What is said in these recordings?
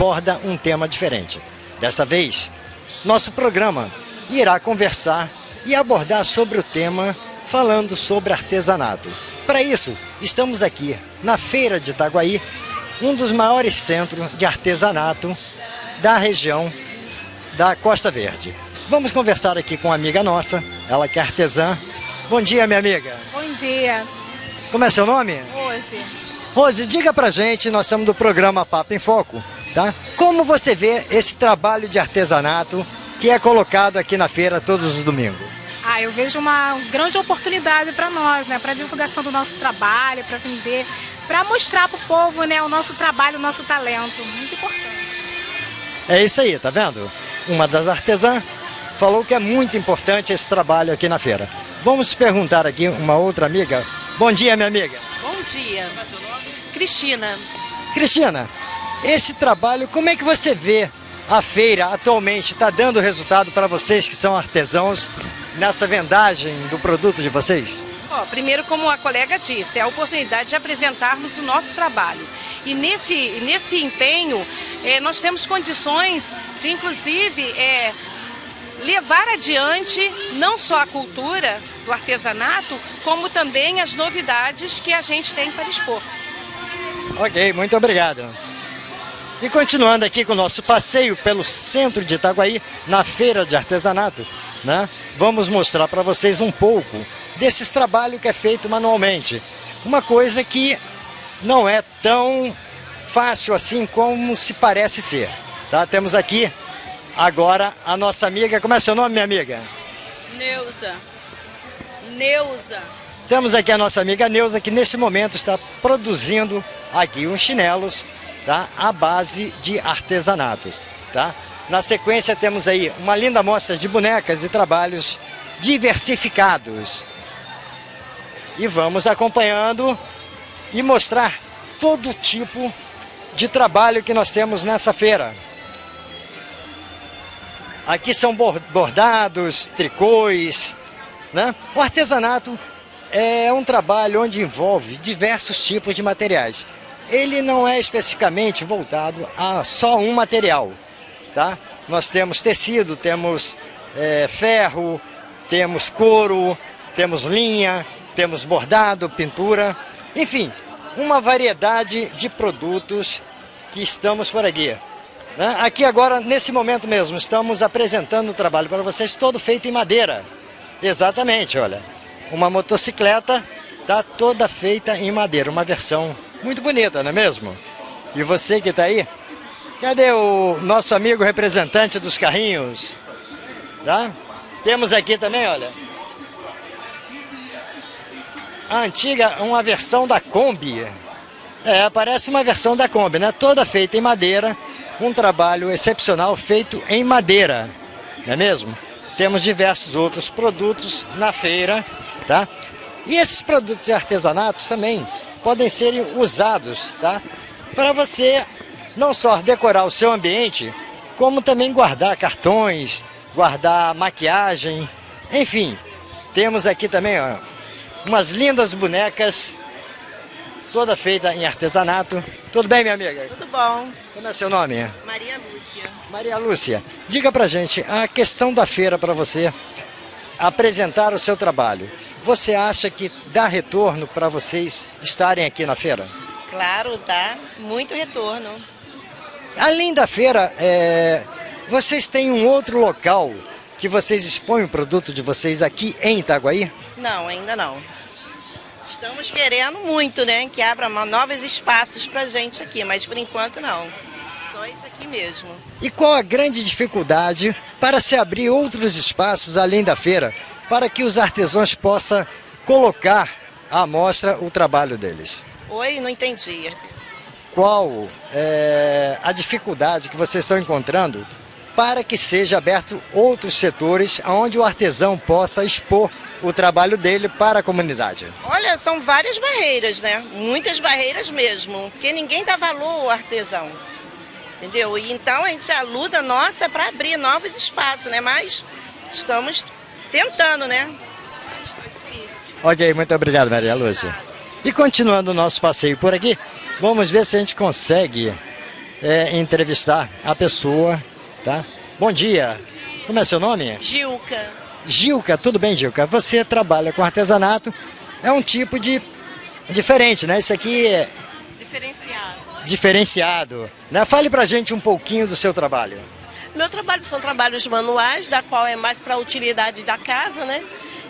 aborda um tema diferente. Dessa vez, nosso programa irá conversar e abordar sobre o tema falando sobre artesanato. Para isso, estamos aqui na Feira de Itaguaí, um dos maiores centros de artesanato da região da Costa Verde. Vamos conversar aqui com uma amiga nossa, ela que é artesã. Bom dia, minha amiga. Bom dia. Como é seu nome? Rose. Rose, diga pra gente, nós estamos do programa Papo em Foco, tá? Como você vê esse trabalho de artesanato que é colocado aqui na feira todos os domingos? Eu vejo uma grande oportunidade para nós, né? Para divulgação do nosso trabalho, para vender, para mostrar para o povo, né, o nosso trabalho, o nosso talento. Muito importante. É isso aí, tá vendo? Uma das artesãs falou que é muito importante esse trabalho aqui na feira. Vamos perguntar aqui uma outra amiga. Bom dia, minha amiga. Bom dia. Qual é seu nome? Cristina. Cristina, esse trabalho, como é que você vê a feira atualmente? Está dando resultado para vocês que são artesãos nessa vendagem do produto de vocês? Primeiro, como a colega disse, é a oportunidade de apresentarmos o nosso trabalho. E nesse empenho, nós temos condições de, inclusive, levar adiante não só a cultura do artesanato, como também as novidades que a gente tem para expor. Ok, muito obrigado. E continuando aqui com o nosso passeio pelo centro de Itaguaí, na feira de artesanato, né? Vamos mostrar para vocês um pouco desses trabalhos que é feito manualmente. Uma coisa que não é tão fácil assim como se parece ser, tá? Temos aqui agora a nossa amiga. Como é seu nome, minha amiga? Neuza. Temos aqui a nossa amiga Neuza, que nesse momento está produzindo aqui uns chinelos, tá? À base de artesanatos, tá? Na sequência temos aí uma linda amostra de bonecas e trabalhos diversificados. E vamos acompanhando e mostrar todo tipo de trabalho que nós temos nessa feira. Aqui são bordados, tricôs, né? O artesanato é um trabalho onde envolve diversos tipos de materiais. Ele não é especificamente voltado a só um material, tá? Nós temos tecido, temos ferro, temos couro, temos linha, temos bordado, pintura, enfim, uma variedade de produtos que estamos por aqui. Né? Aqui agora, nesse momento mesmo, estamos apresentando o trabalho para vocês, todo feito em madeira. Exatamente, olha, uma motocicleta tá toda feita em madeira, uma versão muito bonita, não é mesmo? E você que está aí, cadê o nosso amigo representante dos carrinhos? Tá? Temos aqui também, olha, a antiga, uma versão da Kombi. Parece uma versão da Kombi, né? Toda feita em madeira, um trabalho excepcional feito em madeira, não é mesmo? Temos diversos outros produtos na feira, tá? E esses produtos de artesanatos também podem ser usados, tá? Para você não só decorar o seu ambiente, como também guardar cartões, guardar maquiagem, enfim. Temos aqui também, ó, umas lindas bonecas, toda feita em artesanato. Tudo bem, minha amiga? Tudo bom. Como é seu nome? Maria Lúcia. Maria Lúcia, diga pra gente a questão da feira para você apresentar o seu trabalho. Você acha que dá retorno para vocês estarem aqui na feira? Claro, dá muito retorno. Além da feira, vocês têm um outro local que vocês expõem o produto de vocês aqui em Itaguaí? Não, ainda não. Estamos querendo muito, né, que abra novos espaços pra gente aqui, mas por enquanto não. Só isso aqui mesmo. E qual a grande dificuldade para se abrir outros espaços além da feira, para que os artesãos possam colocar à mostra o trabalho deles? Oi, não entendi. Qual é a dificuldade que vocês estão encontrando para que seja aberto outros setores onde o artesão possa expor o trabalho dele para a comunidade? Olha, são várias barreiras, né? Muitas barreiras mesmo, porque ninguém dá valor ao artesão, entendeu? E então a luta nossa é para abrir novos espaços, né? Mas estamos tentando, né? Mas está difícil. Ok, muito obrigado, Maria Lúcia. E continuando o nosso passeio por aqui, vamos ver se a gente consegue entrevistar a pessoa, tá? Bom dia, como é seu nome? Gilca. Gilca, tudo bem, Gilca? Você trabalha com artesanato, é um tipo de diferente, né? Isso aqui é diferenciado, né? Fale pra gente um pouquinho do seu trabalho. Meu trabalho são trabalhos manuais, da qual é mais para a utilidade da casa, né?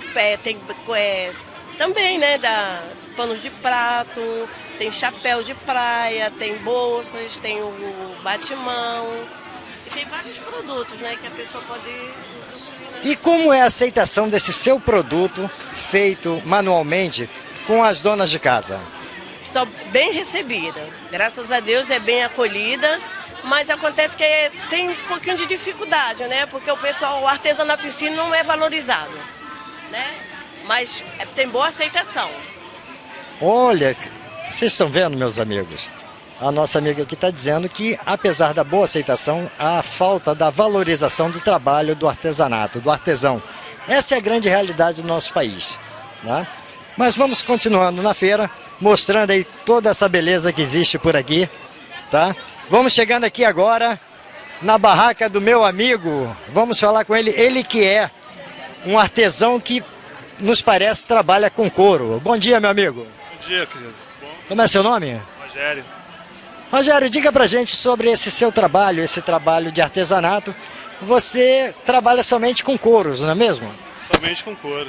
Também, né? Panos de prato, tem chapéu de praia, tem bolsas, tem o batimão. E tem vários produtos, né? Que a pessoa pode usufruir, né? E como é a aceitação desse seu produto feito manualmente com as donas de casa? Só bem recebida. Graças a Deus é bem acolhida. Mas acontece que tem um pouquinho de dificuldade, né? Porque o artesanato em si não é valorizado, né? Mas tem boa aceitação. Olha, vocês estão vendo, meus amigos? A nossa amiga aqui está dizendo que, apesar da boa aceitação, há falta da valorização do trabalho do artesanato, do artesão. Essa é a grande realidade do nosso país, né? Mas vamos continuando na feira, mostrando aí toda essa beleza que existe por aqui, tá? Vamos chegando aqui agora na barraca do meu amigo. Vamos falar com ele. Ele que é um artesão que nos parece trabalha com couro. Bom dia, meu amigo. Bom dia, querido. Bom. Como é seu nome? Rogério. Rogério, diga pra gente sobre esse seu trabalho, esse trabalho de artesanato. Você trabalha somente com couros, não é mesmo? Somente com couro.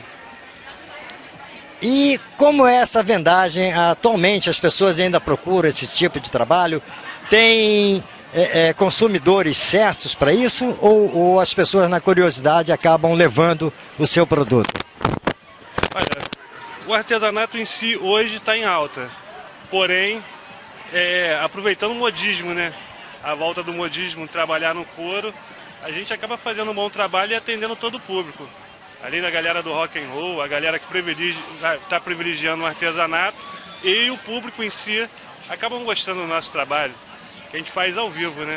E como é essa vendagem? Atualmente as pessoas ainda procuram esse tipo de trabalho? Tem consumidores certos para isso ou as pessoas na curiosidade acabam levando o seu produto? Olha, o artesanato em si hoje está em alta, porém, aproveitando o modismo, né? A volta do modismo, trabalhar no couro, a gente acaba fazendo um bom trabalho e atendendo todo o público. Além da galera do rock and roll, a galera que está privilegiando o artesanato e o público em si acabam gostando do nosso trabalho, que a gente faz ao vivo, né?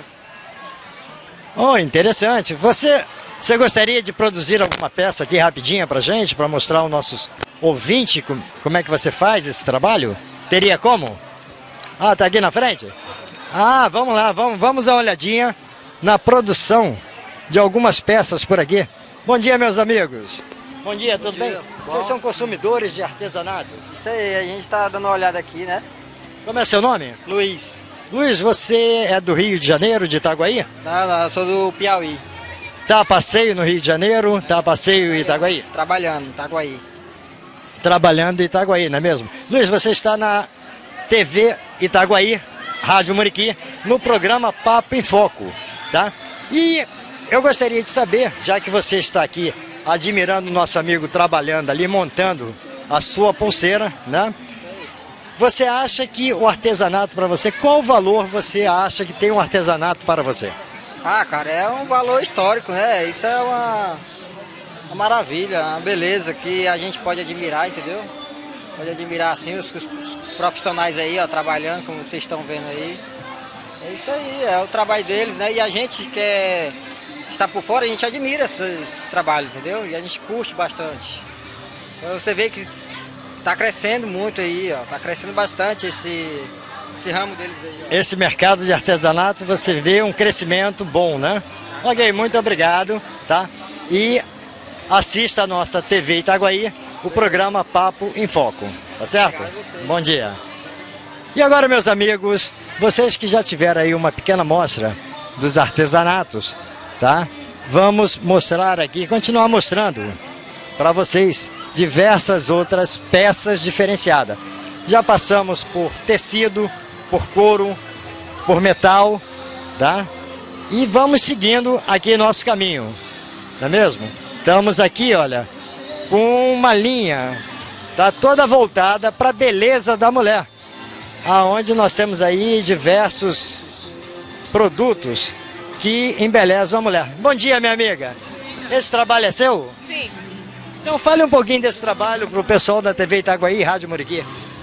Oh, interessante. Você gostaria de produzir alguma peça aqui rapidinha pra gente, para mostrar aos nossos ouvintes como é que você faz esse trabalho? Teria como? Ah, tá aqui na frente? Ah, vamos lá, vamos dar uma olhadinha na produção de algumas peças por aqui. Bom dia, meus amigos. Bom dia, tudo bem? Vocês são consumidores de artesanato? Isso aí, a gente está dando uma olhada aqui, né? Como é seu nome? Luiz. Luiz, você é do Rio de Janeiro, de Itaguaí? Não, eu sou do Piauí. Tá a passeio no Rio de Janeiro, tá a passeio em Itaguaí? Trabalhando, Itaguaí. Trabalhando em Itaguaí, não é mesmo? Luiz, você está na TV Itaguaí, Rádio Muriqui, no programa Papo em Foco, tá? E eu gostaria de saber, já que você está aqui admirando o nosso amigo trabalhando ali, montando a sua pulseira, né? Você acha que o artesanato para você, qual valor você acha que tem um artesanato para você? Ah, cara, é um valor histórico, né? Isso é uma maravilha, uma beleza que a gente pode admirar, entendeu? Pode admirar, assim, os profissionais aí, ó, trabalhando, como vocês estão vendo aí. É isso aí, é o trabalho deles, né? E a gente que está por fora, a gente admira esse trabalho, entendeu? E a gente curte bastante. Então você vê que tá crescendo muito aí, ó. Tá crescendo bastante esse ramo deles aí. Ó. Esse mercado de artesanato, você vê um crescimento bom, né? Ok, muito obrigado, tá? E assista a nossa TV Itaguaí, o programa Papo em Foco, tá certo? Bom dia. E agora, meus amigos, vocês que já tiveram aí uma pequena mostra dos artesanatos, tá? Vamos mostrar aqui, continuar mostrando para vocês diversas outras peças diferenciadas. Já passamos por tecido, por couro, por metal, tá? E vamos seguindo aqui nosso caminho, não é mesmo? Estamos aqui, olha, com uma linha, tá toda voltada para a beleza da mulher, aonde nós temos aí diversos produtos que embelezam a mulher. Bom dia, minha amiga. Esse trabalho é seu? Sim. Então fale um pouquinho desse trabalho para o pessoal da TV Itaguaí e Rádio Muriqui.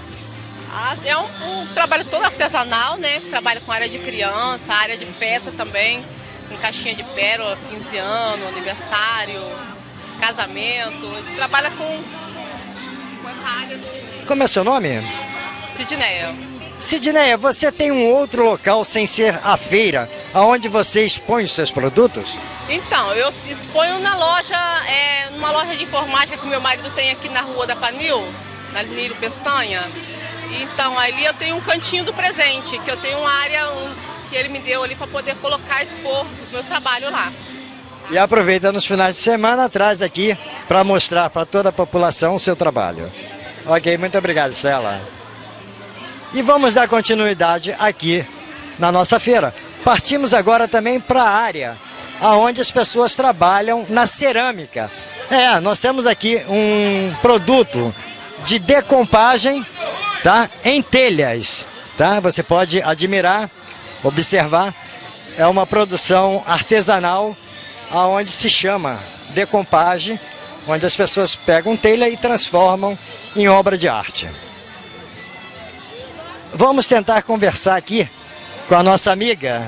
É um trabalho todo artesanal, né? Trabalho com área de criança, área de festa também, com caixinha de pérola, 15 anos, aniversário, casamento. A gente trabalha com essa área assim. Como é seu nome? Sidneia. Sidneia, você tem um outro local sem ser a feira, aonde você expõe os seus produtos? Então, eu exponho na loja, numa loja de informática que o meu marido tem aqui na rua da Panil, na Nilo Peçanha. Então, ali eu tenho um cantinho do presente, que eu tenho uma área que ele me deu ali para poder colocar, expor o meu trabalho lá. E aproveita nos finais de semana, traz aqui para mostrar para toda a população o seu trabalho. Ok, muito obrigado, Stella. E vamos dar continuidade aqui na nossa feira. Partimos agora também para a área onde as pessoas trabalham na cerâmica. Nós temos aqui um produto de decompagem, tá, em telhas. Tá? Você pode admirar, observar. É uma produção artesanal onde se chama decompagem, onde as pessoas pegam telha e transformam em obra de arte. Vamos tentar conversar aqui com a nossa amiga.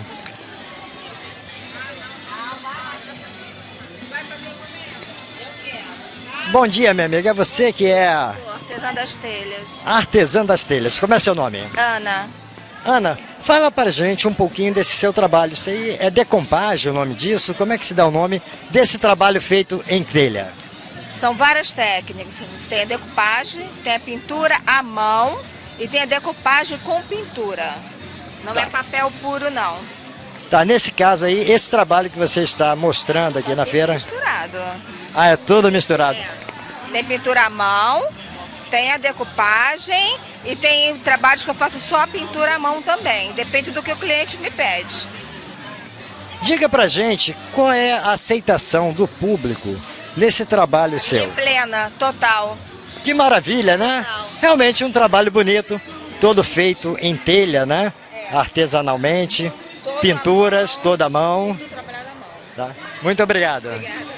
Bom dia, minha amiga. É você que é... Artesã das telhas. Artesã das telhas. Como é seu nome? Ana. Ana, fala pra gente um pouquinho desse seu trabalho. Isso aí é decompagem o nome disso? Como é que se dá o nome desse trabalho feito em telha? São várias técnicas. Tem a decupagem, tem a pintura à mão e tem a decupagem com pintura. Não é papel puro, não. Tá, nesse caso aí, esse trabalho que você está mostrando aqui na feira... Misturado. Ah, é tudo misturado. Tem pintura à mão, tem a decupagem e tem trabalhos que eu faço só a pintura à mão também. Depende do que o cliente me pede. Diga pra gente qual é a aceitação do público nesse trabalho seu. Plena, total. Que maravilha, né? Total. Realmente um trabalho bonito, todo feito em telha, né? Artesanalmente, pinturas, toda à mão. Tá? Muito obrigado.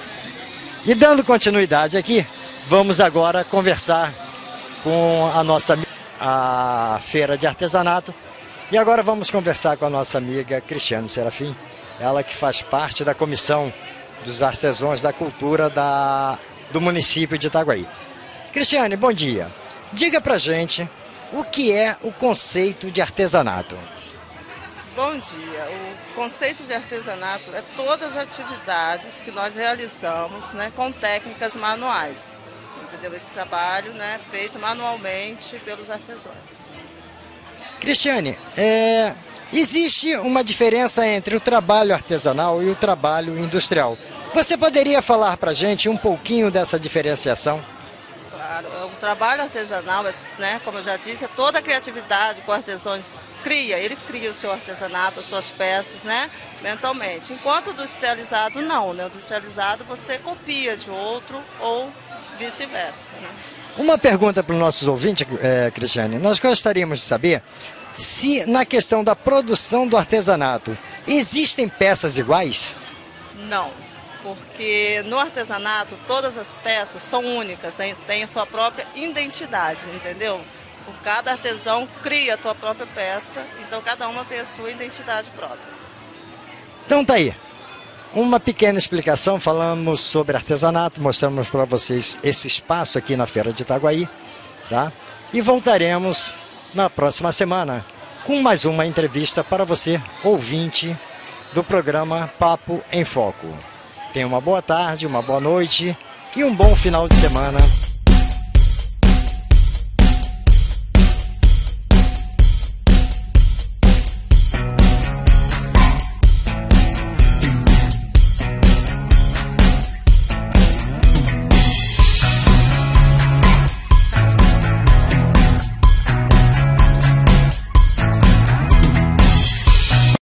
E dando continuidade aqui, vamos agora conversar com a feira de artesanato. E agora vamos conversar com a nossa amiga Cristiane Serafim, ela que faz parte da comissão dos artesãos da cultura do município de Itaguaí. Cristiane, bom dia. Diga pra gente o que é o conceito de artesanato. Bom dia. O conceito de artesanato é todas as atividades que nós realizamos, né, com técnicas manuais. Entendeu? Esse trabalho, né, feito manualmente pelos artesãos. Cristiane, existe uma diferença entre o trabalho artesanal e o trabalho industrial. Você poderia falar pra gente um pouquinho dessa diferenciação? Claro, o trabalho artesanal, né, como eu já disse, é toda a criatividade que o artesão cria. Ele cria o seu artesanato, as suas peças, né, mentalmente. Enquanto o industrializado, não. Né? O industrializado você copia de outro ou vice-versa. Né? Uma pergunta para os nossos ouvintes, Cristiane. Nós gostaríamos de saber se na questão da produção do artesanato existem peças iguais? Não. Porque no artesanato todas as peças são únicas, têm a sua própria identidade, entendeu? Por cada artesão cria a sua própria peça, então cada uma tem a sua identidade própria. Então tá aí, uma pequena explicação, falamos sobre artesanato, mostramos para vocês esse espaço aqui na Feira de Itaguaí, tá? E voltaremos na próxima semana com mais uma entrevista para você, ouvinte do programa Papo em Foco. Tenha uma boa tarde, uma boa noite e um bom final de semana.